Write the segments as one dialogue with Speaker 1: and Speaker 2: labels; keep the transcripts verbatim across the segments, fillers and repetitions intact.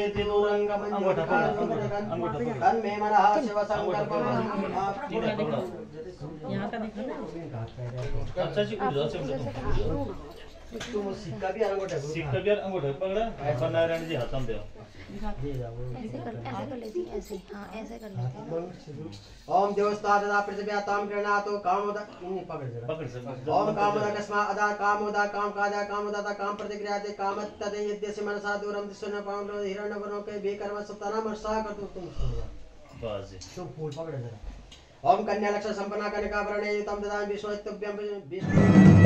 Speaker 1: ये तीनों रंग अंगूठा अंगूठा तन में मनः शिव संकल्प
Speaker 2: यहाँ का दिखा ना।
Speaker 1: अच्छा जी उधर से तुम सिक्का भी अंगूठा सिक्का भी अंगूठा पकड़ा ऐसा नारायण जी हाथ में दे
Speaker 3: ऐसे कर ऐसे कर लेती है ऐसे हाँ ऐसे कर लेती है।
Speaker 1: ओम देवस्तादा पृथ्व्याताम गृणातो कामोदा नहीं पकड़ जरा पकड़ से ओम कामोदा कस्मा अदा कामोदा काम कादा कामोदा काम प्रतिक्रियाते कामत तदे यद्यस्य मनसा दूरम दिशन्न पावनो हिरण्यवनो के बेकर्म सप्तानाम वर्षा कर दो तुम बस तुम फूल पकड़ जरा। ओम कन्या लक्ष्य संपन्ना कनका वरणे युतम ददामि विश्वस्तुभ्यं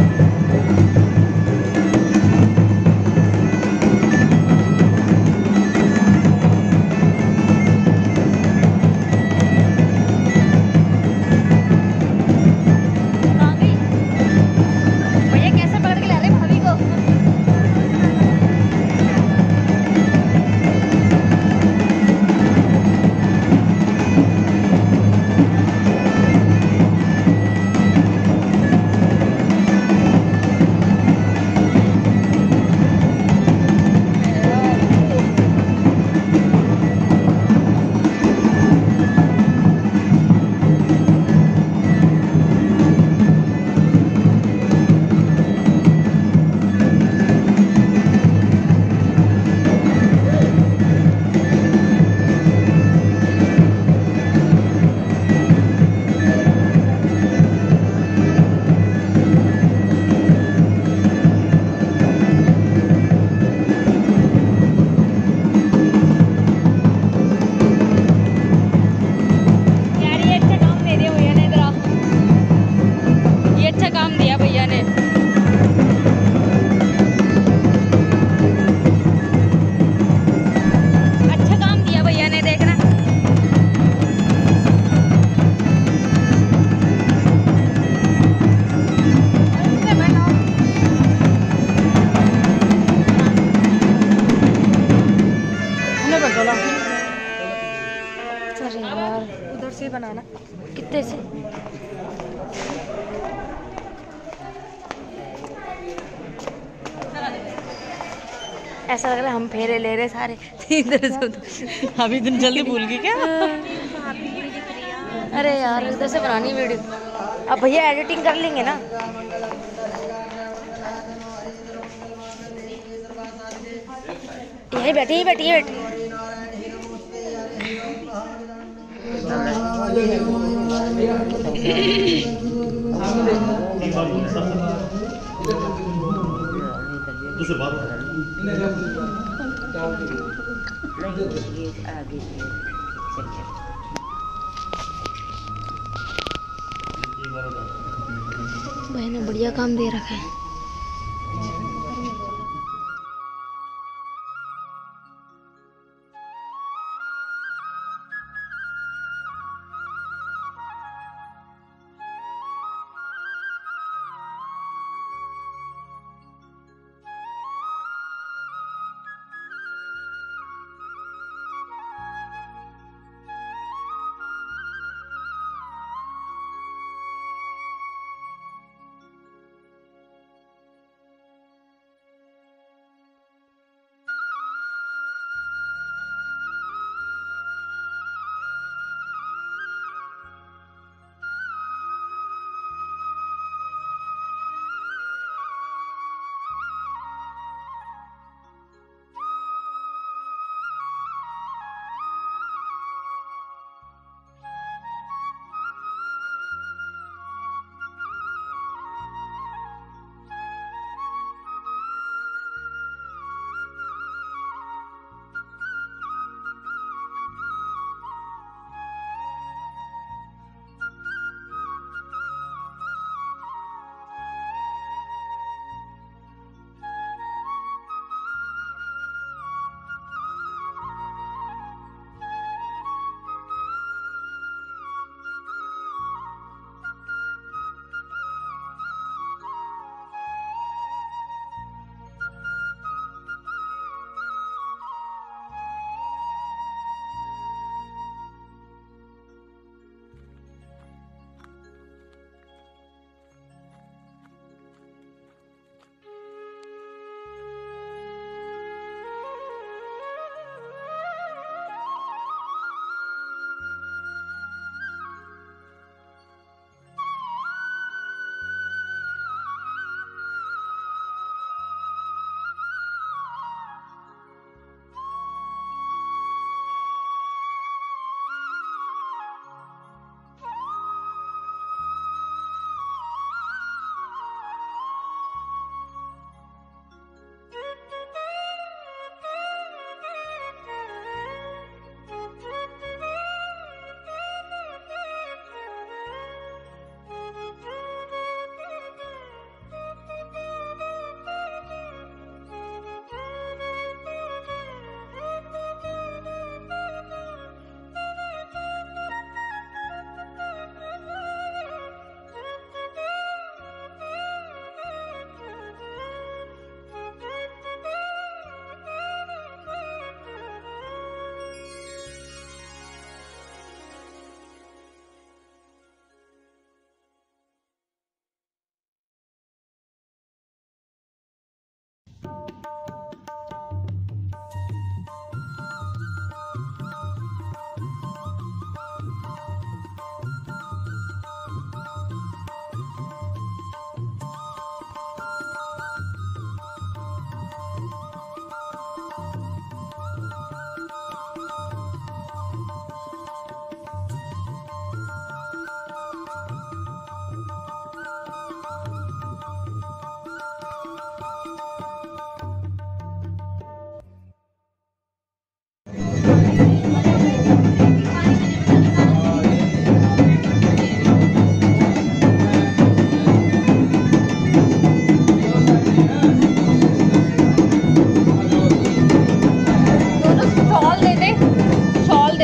Speaker 3: बनाना कितने से ऐसा लग रहा है हम फेरे ले रहे सारे इधर से
Speaker 2: अभी तुम जल्दी भूल गई क्या?
Speaker 3: अरे यार इधर से बनानी वीडियो अब भैया एडिटिंग कर लेंगे ना। यही बैठी बैठी बैठी
Speaker 1: दूसरे बात
Speaker 3: भाई ने बढ़िया काम दे रखा है।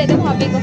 Speaker 3: दो भाभी को।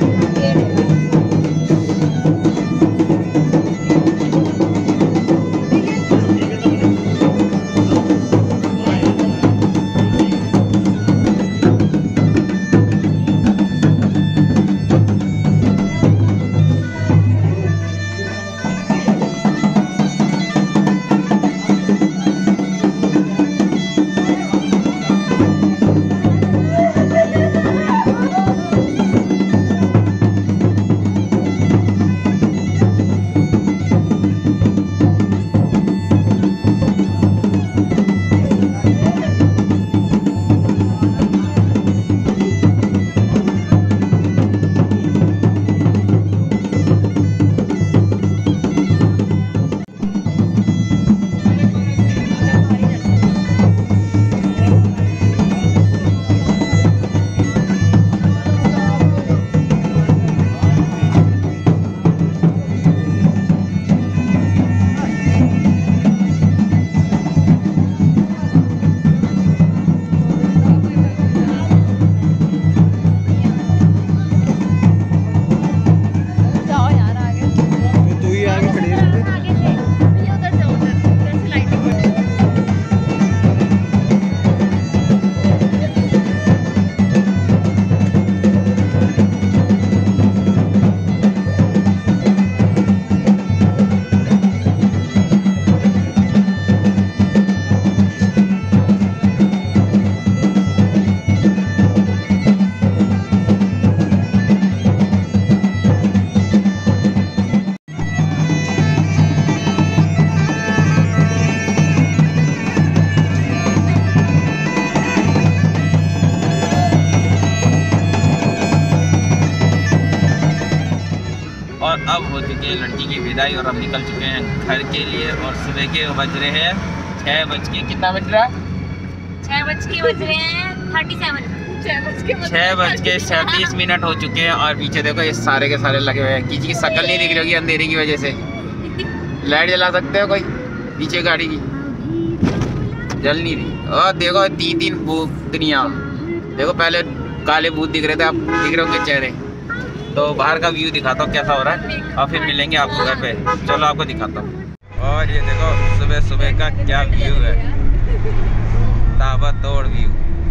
Speaker 4: अब हो चुकी है लड़की की विदाई और हम निकल चुके हैं घर के लिए। और सुबह के बज रहे हैं छः बज के कितना बज रहा है
Speaker 3: छः बज के बज रहे हैं थर्टी सेवन
Speaker 4: छः बज के सैंतीस मिनट हो चुके हैं। और पीछे देखो ये सारे के सारे लगे हुए हैं। किसी की शक्ल नहीं दिख रही होगी अंधेरे की वजह से। लाइट जला सकते हो कोई पीछे गाड़ी की? जल नहीं रही। और देखो तीन तीन भूतनियाँ देखो, पहले काले भूत दिख रहे थे, अब दिख रहे होंगे चेहरे। तो बाहर का व्यू दिखाता हूँ कैसा हो रहा है और फिर मिलेंगे आपको घर पे। चलो आपको दिखाता हूँ। और ये देखो सुबह सुबह का क्या व्यू है, ताबड़तोड़ व्यू।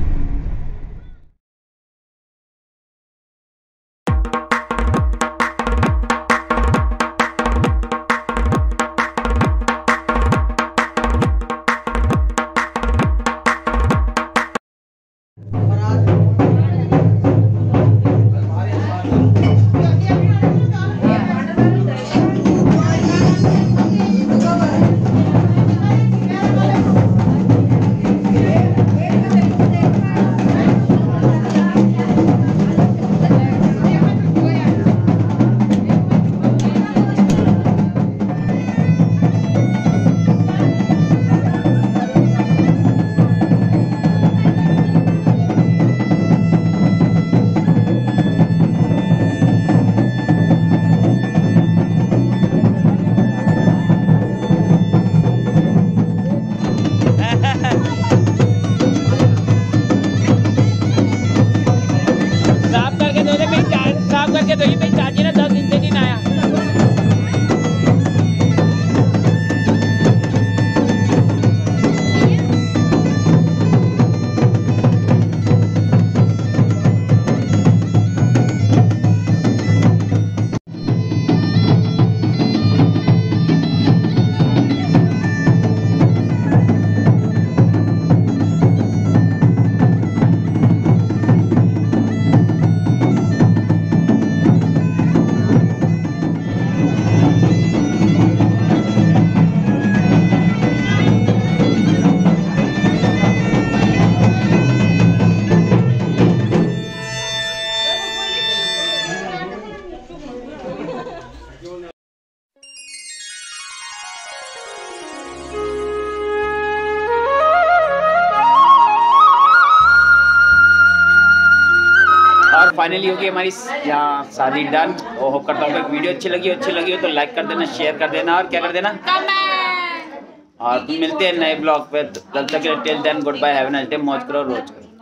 Speaker 4: फाइनली होगी हमारी यहाँ शादी डन। और होप करता हूँ वीडियो अच्छी लगी अच्छी लगी हो तो लाइक कर देना, शेयर कर देना और क्या कर देना कमेंट। और मिलते हैं नए ब्लॉग पे, तब तक till then goodbye, have a nice day, मौज करो रोज करो।